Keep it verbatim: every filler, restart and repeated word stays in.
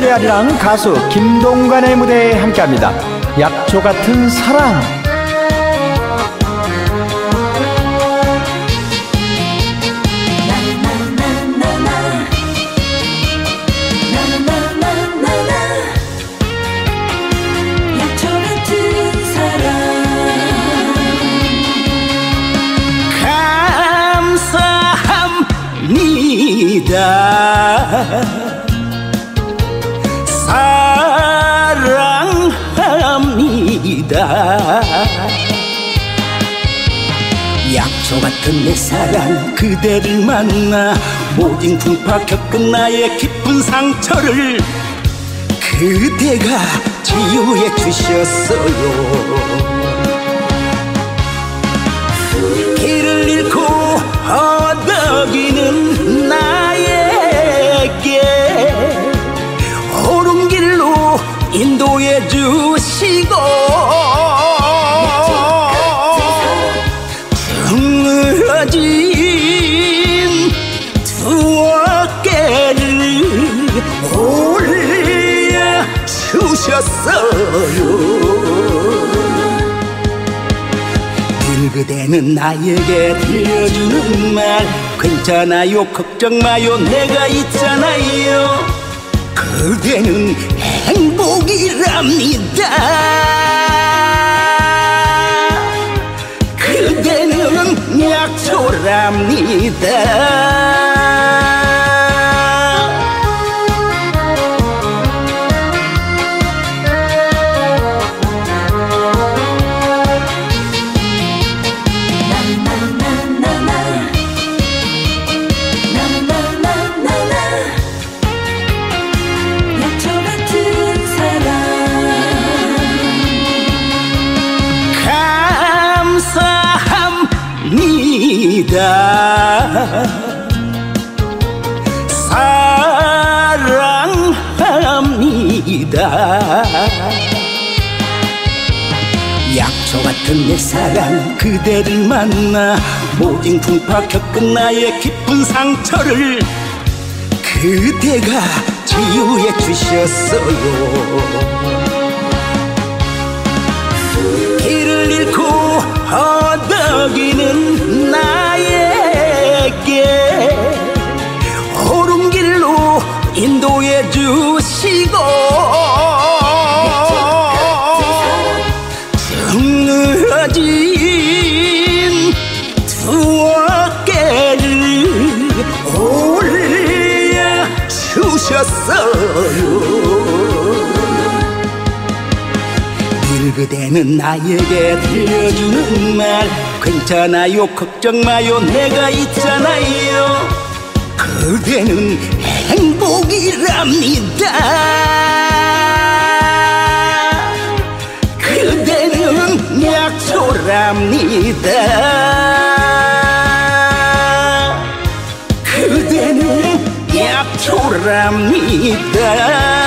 메아리랑 가수 김동관의 무대에 함께합니다. 약초 같은 사랑. 사랑합니다. 약초 같은 내 사랑 그대를 만나 모진 풍파 겪은 나의 깊은 상처를 그대가 치유해 주셨어요. 길을 잃고 허덕이는 나에게 옳은 길로 인도해 주시고 드물어진 두 어깨를 올려주셨어요. 그대는 나에게 들려주는 말 괜찮아요 걱정 마요 내가 있잖아요. 그대는 행복이랍니다. 그대는 약초랍니다. 사랑합니다. 약초 같은 내 사랑 그대를 만나 모진 풍파 겪은 나의 깊은 상처를 그대가 치유해 주셨어요. 길을 잃고 허덕이는 나에게 옳은 길로 인도해 주시고 드물어진 두 어깨를 올려주셨어요. 그대는 나에게 들려주는 말 괜찮아요 걱정 마요 내가 있잖아요. 그대는 행복이랍니다. 그대는 약초랍니다. 그대는 약초랍니다.